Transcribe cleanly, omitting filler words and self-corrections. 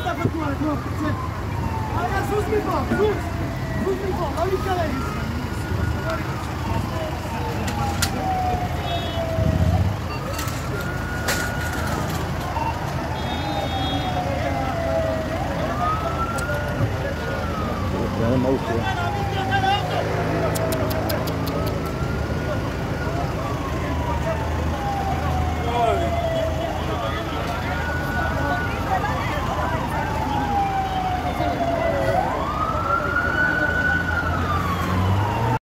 פתוח, לא, צא. אריה, זוז מפה, זוז. זוז מפה, לא להתקרב. מה הוא קורה?